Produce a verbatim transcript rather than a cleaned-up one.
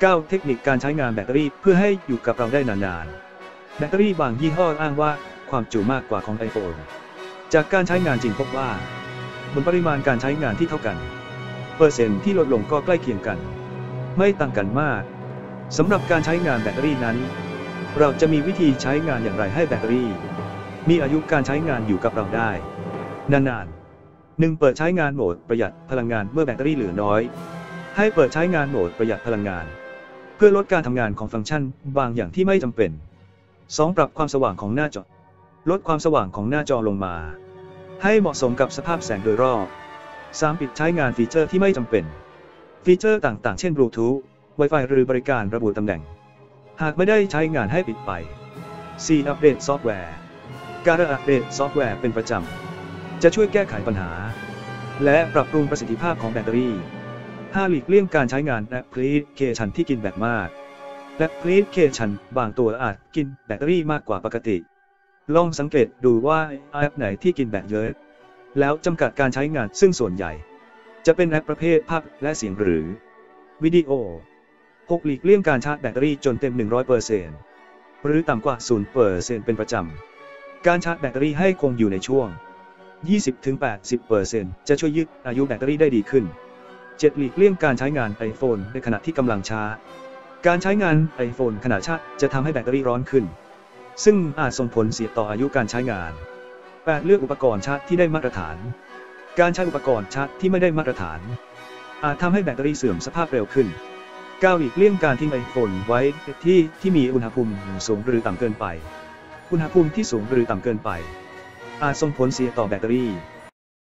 เก้า เทคนิคการใช้งานแบตเตอรี่เพื่อให้อยู่กับเราได้นานๆแบตเตอรี่บางยี่ห้ออ้างว่าความจุมากกว่าของ iPhone จากการใช้งานจริงพบว่าบนปริมาณการใช้งานที่เท่ากันเปอร์เซ็นต์ที่ลดลงก็ใกล้เคียงกันไม่ต่างกันมากสำหรับการใช้งานแบตเตอรี่นั้นเราจะมีวิธีใช้งานอย่างไรให้แบตเตอรี่มีอายุการใช้งานอยู่กับเราได้นานๆ หนึ่ง เปิดใช้งานโหมดประหยัดพลังงานเมื่อแบตเตอรี่เหลือน้อยให้เปิดใช้งานโหมดประหยัดพลังงานเพื่อลดการทำงานของฟังก์ชันบางอย่างที่ไม่จำเป็น สอง ปรับความสว่างของหน้าจอลดความสว่างของหน้าจอลงมาให้เหมาะสมกับสภาพแสงโดยรอบ สาม ปิดใช้งานฟีเจอร์ที่ไม่จำเป็นฟีเจอร์ต่างๆเช่นบลูทูธ Wi-Fi หรือบริการระบุตำแหน่งหากไม่ได้ใช้งานให้ปิดไป สี่ อัปเดตซอฟต์แวร์การอัปเดตซอฟต์แวร์เป็นประจำจะช่วยแก้ไขปัญหาและปรับปรุงประสิทธิภาพของแบตเตอรี่ ห้า หลีกเลี่ยงการใช้งานแอปพลิเคชันที่กินแบตมากแอปพลิเคชันบางตัวอาจกินแบตเตอรี่มากกว่าปกติลองสังเกตดูว่าแอปไหนที่กินแบตเยอะแล้วจำกัดการใช้งานซึ่งส่วนใหญ่จะเป็นแอปประเภทภาพและเสียงหรือวิดีโอ หก หลีกเลี่ยงการชาร์จแบตเตอรี่จนเต็ม หนึ่งร้อยเปอร์เซ็นต์ หรือต่ำกว่า ศูนย์เปอร์เซ็นต์ เป็นประจำการชาร์จแบตเตอรี่ให้คงอยู่ในช่วง ยี่สิบถึงแปดสิบเปอร์เซ็นต์ จะช่วยยืดอายุแบตเตอรี่ได้ดีขึ้น เจ็ด หลีกเลี่ยงการใช้งาน iPhone ในขณะที่กำลังชาร์จการใช้งาน iPhone ขณะชาร์จจะทำให้แบตเตอรี่ร้อนขึ้นซึ่งอาจส่งผลเสียต่ออายุการใช้งาน แปด เลือกอุปกรณ์ชาร์จที่ได้มาตรฐานการใช้อุปกรณ์ชาร์จที่ไม่ได้มาตรฐานอาจทำให้แบตเตอรี่เสื่อมสภาพเร็วขึ้น เก้า หลีกเลี่ยงการทิ้ง iPhone ไว้ที่ที่มีอุณหภูมิสูงหรือต่ำเกินไปอุณหภูมิที่สูงหรือต่ำเกินไปอาจส่งผลเสียต่อแบตเตอรี่